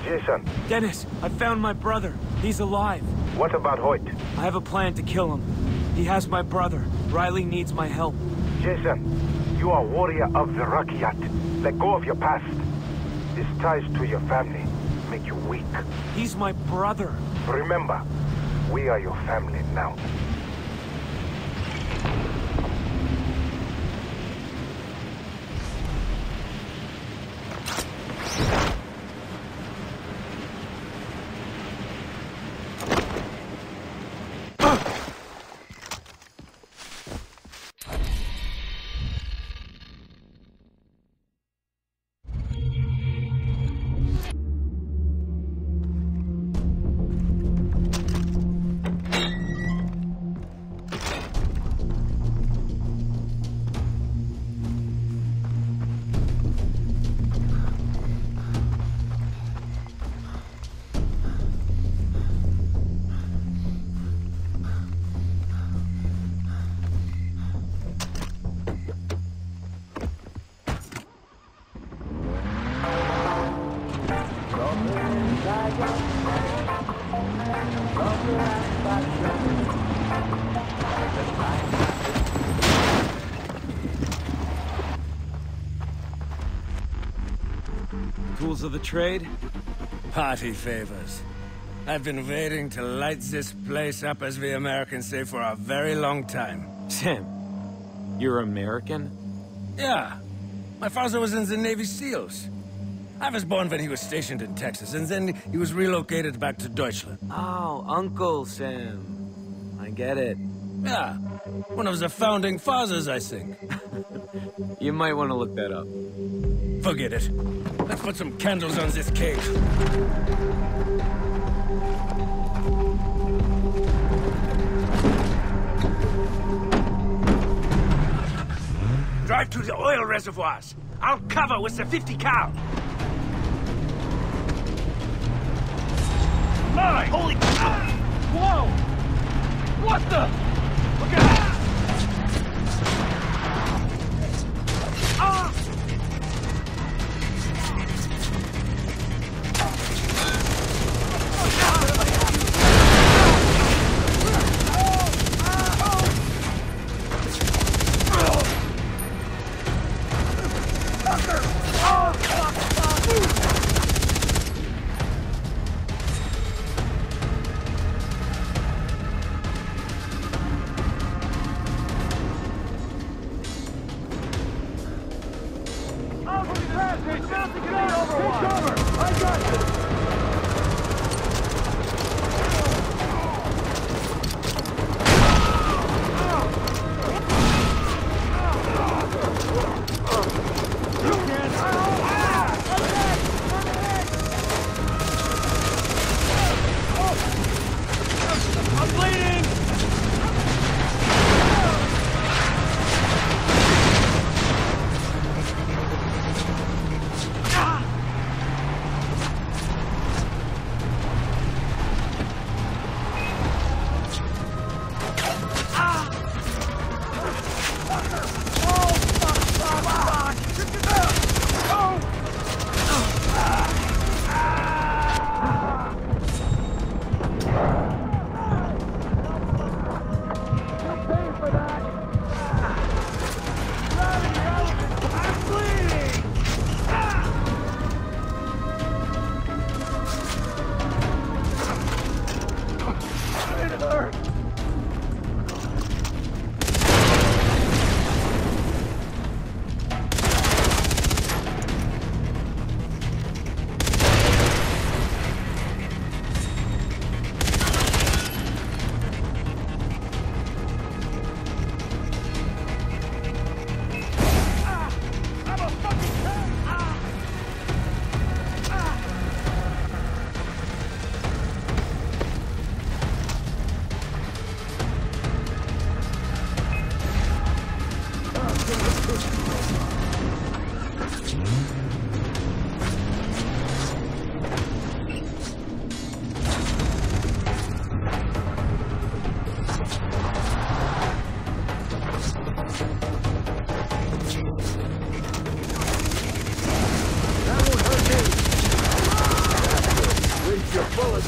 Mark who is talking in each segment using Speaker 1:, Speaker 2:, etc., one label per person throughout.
Speaker 1: Jason.
Speaker 2: Dennis, I found my brother. He's alive.
Speaker 1: What about Hoyt?
Speaker 2: I have a plan to kill him. He has my brother. Riley needs my help.
Speaker 1: Jason, you are warrior of the Rakyat. Let go of your past. These ties to your family make you weak.
Speaker 2: He's my brother.
Speaker 1: Remember, we are your family now.
Speaker 2: Tools of the trade?
Speaker 3: Party favors. I've been waiting to light this place up, as we Americans say, for a very long time.
Speaker 2: Sam, you're American?
Speaker 3: Yeah. My father was in the Navy SEALs. I was born when he was stationed in Texas, and then he was relocated back to Deutschland.
Speaker 2: Oh, Uncle Sam. I get it.
Speaker 3: Yeah. One of the founding fathers, I think.
Speaker 2: You might want to look that up.
Speaker 3: Forget it. Let's put some candles on this cake.
Speaker 4: Drive to the oil reservoirs. I'll cover with the 50 cal. My holy cow! Whoa! What the? Look at that! Ah!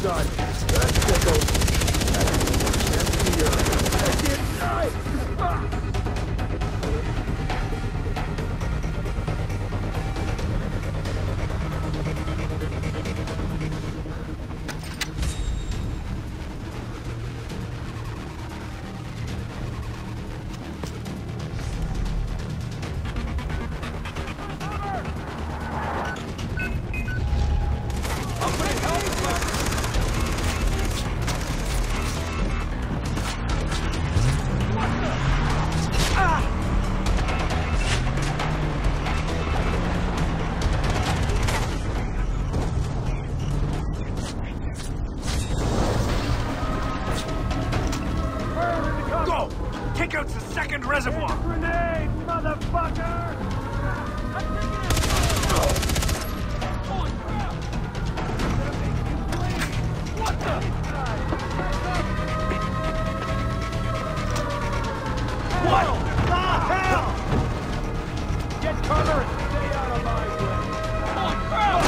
Speaker 4: son. That tickles. I didn't die.
Speaker 3: Take out the second reservoir!
Speaker 4: Grenade, motherfucker! Holy crap! What the? What the hell? Get cover and stay out of my way! Holy crap!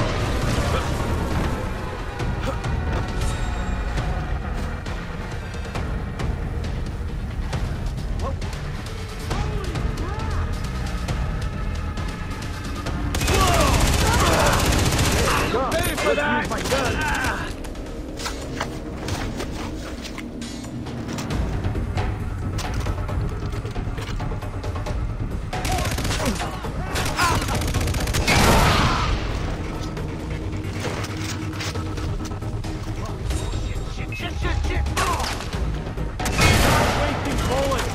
Speaker 4: For that. Use my gun. Shit. Wasting bullets.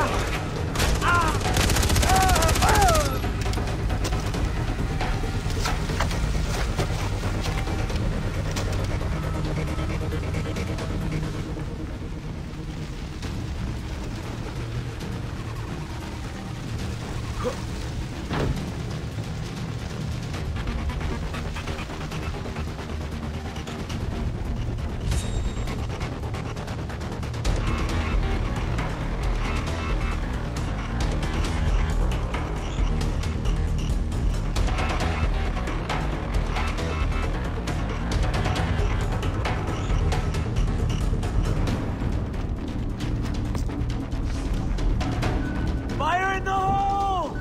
Speaker 2: Fire in the hole!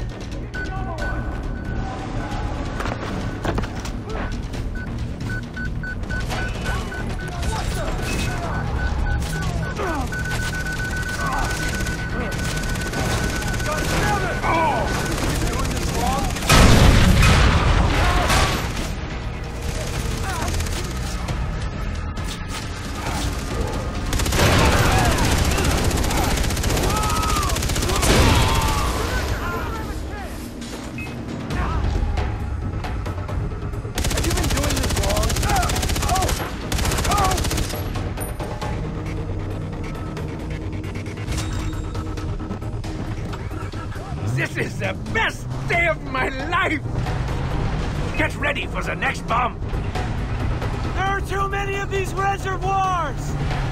Speaker 3: This is the best day of my life! Get ready for the next bomb!
Speaker 2: There are too many of these reservoirs!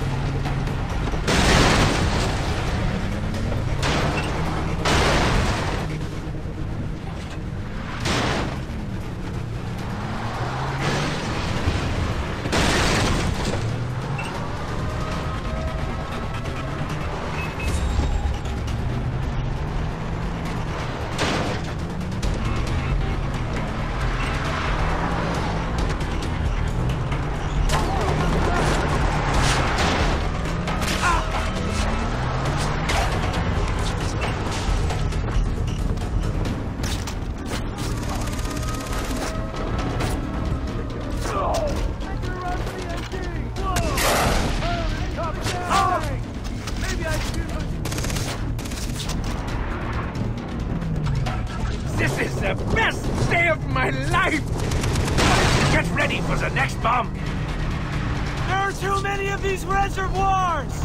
Speaker 3: This is the best day of my life! Get ready for the next bomb!
Speaker 2: There are too many of these reservoirs!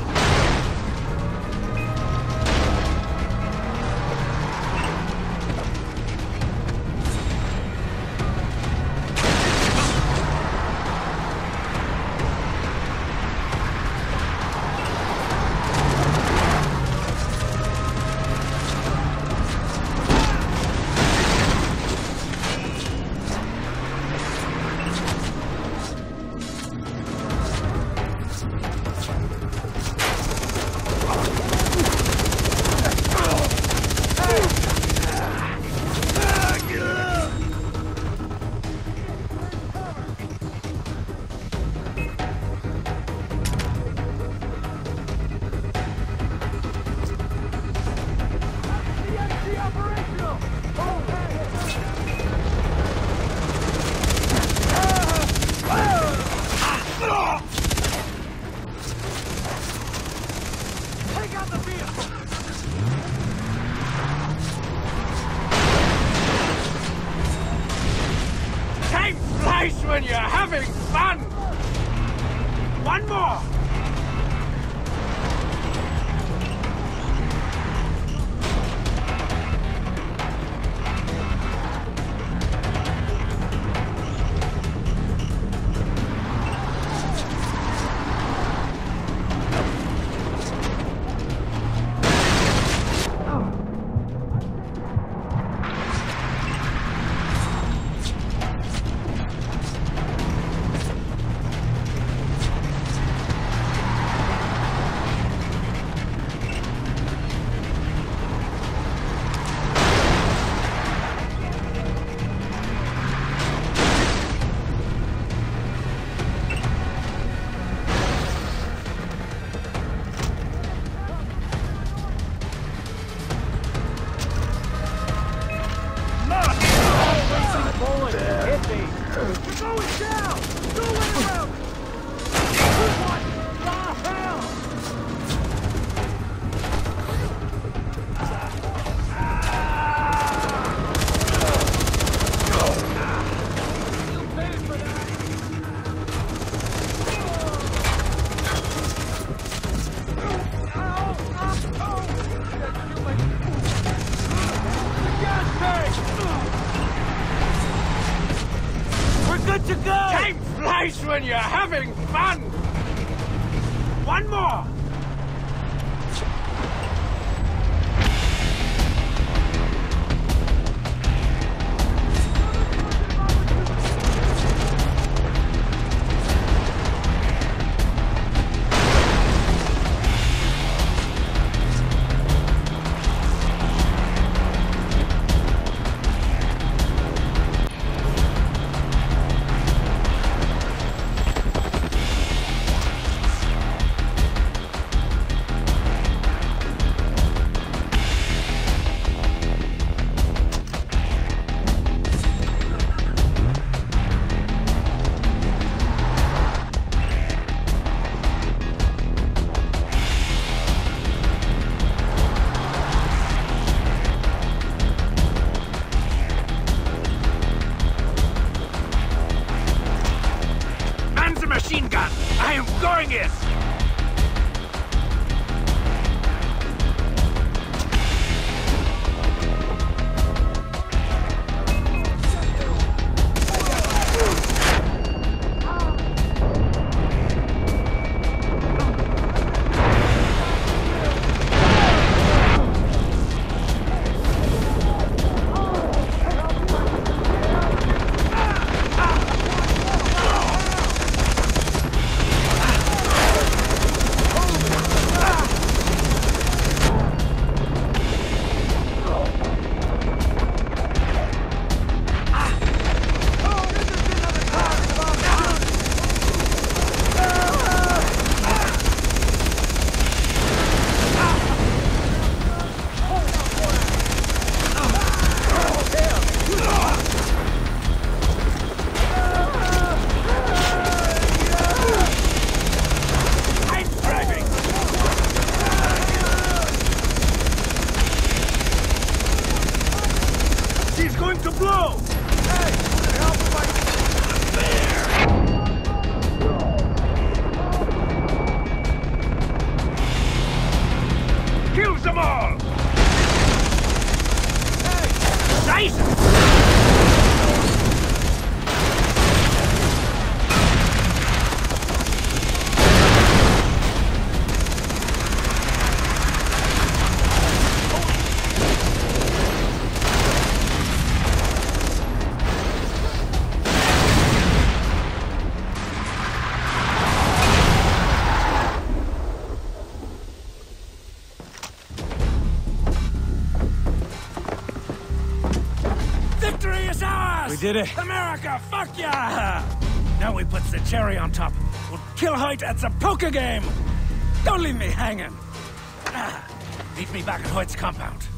Speaker 3: nice when you're having fun! One more! When you're having fun! One more!
Speaker 2: Did it.
Speaker 3: America, fuck yeah! Now we put the cherry on top. We'll kill Hoyt at the poker game! Don't leave me hanging! Meet me back at Hoyt's compound.